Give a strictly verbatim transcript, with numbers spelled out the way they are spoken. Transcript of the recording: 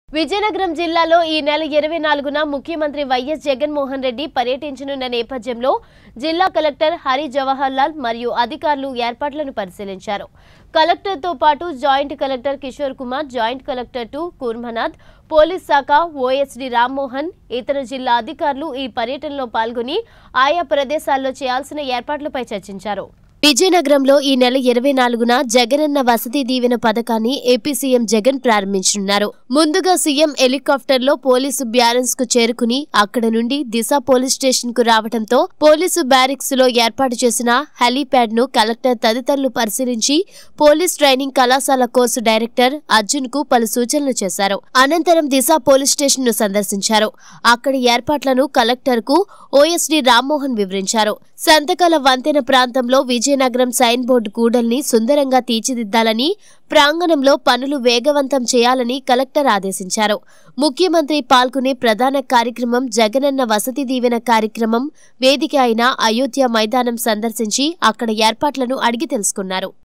విజయనగరం జిల్లాలో ఈ నెల ఇరవై నాలుగున ముఖ్యమంత్రి వైఎస్ జగన్మోహన్ రెడ్డి పర్యటించనున్న నేపథ్యంలో జిల్లా కలెక్టర్ హరి జవహర్ మరియు అధికారులు ఏర్పాట్లను పరిశీలించారు. కలెక్టర్తో పాటు joint collector Kishore Kumar, joint collector two Kurmanath, police శాఖ ఓఎస్డీ రామ్మోహన్, ఇతర జిల్లా అధికారులు ఈ పర్యటనలో పాల్గొని ఆయా ప్రదేశాల్లో చేయాల్సిన ఏర్పాట్లపై చర్చించారు. విజయనగరంలో ఈ నెల ఇరవై నాలుగున జగనన్న వసతి దీవెన పథకాన్ని ఏపీ సీఎం జగన్ ప్రారంభించనున్నారు. ముందుగా సీఎం హెలికాప్టర్లో పోలీసు బ్యారెన్స్ కు చేరుకుని అక్కడ నుండి దిశ పోలీస్ స్టేషన్ కు రావడంతో పోలీసు బ్యారిక్స్ లో ఏర్పాటు చేసిన హెలీప్యాడ్ ను కలెక్టర్ తదితరులు పరిశీలించి పోలీస్ ట్రైనింగ్ కళాశాల కోర్సు డైరెక్టర్ అర్జున్ కు పలు సూచనలు చేశారు. అనంతరం దిశ పోలీస్ స్టేషన్ ను సందర్శించారు. అక్కడి ఏర్పాట్లను కలెక్టర్ కు ఓఎస్డీ రామ్మోహన్ వివరించారు. సంతకాల వంతెన ప్రాంతంలో విజయనగరం సైన్ బోర్డు కూడల్ని సుందరంగా తీర్చిదిద్దాలని, ప్రాంగణంలో పనులు వేగవంతం చేయాలని కలెక్టర్ ఆదేశించారు. ముఖ్యమంత్రి పాల్గొనే ప్రధాన కార్యక్రమం జగనన్న వసతి దీవెన కార్యక్రమం వేదిక అయిన అయోధ్య మైదానం సందర్శించి అక్కడ ఏర్పాట్లను అడిగి తెలుసుకున్నారు.